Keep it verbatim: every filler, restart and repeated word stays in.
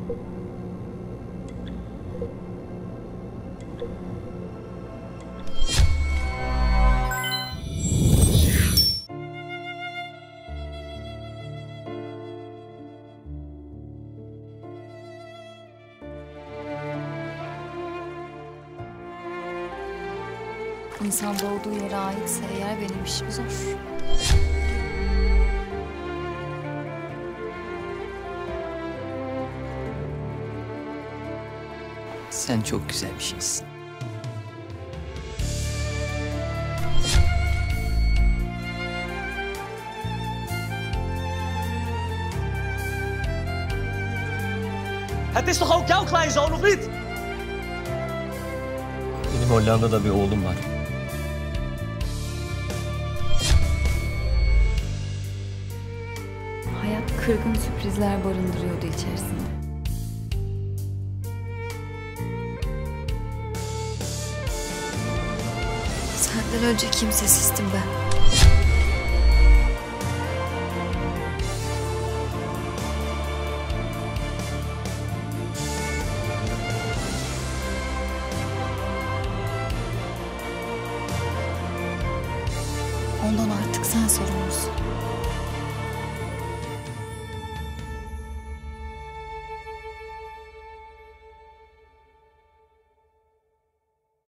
İnsan doğduğu yere aitse eğer benim işim zor. Sen çok güzel bir şeysin. Het is toch ook jouw kleinzoon, of niet? Benim Hollanda'da bir oğlum var. Hayat kırgın sürprizler barındırıyordu içerisinde. Senden önce kimsesizdim ben. Ondan artık sen sorumlusun.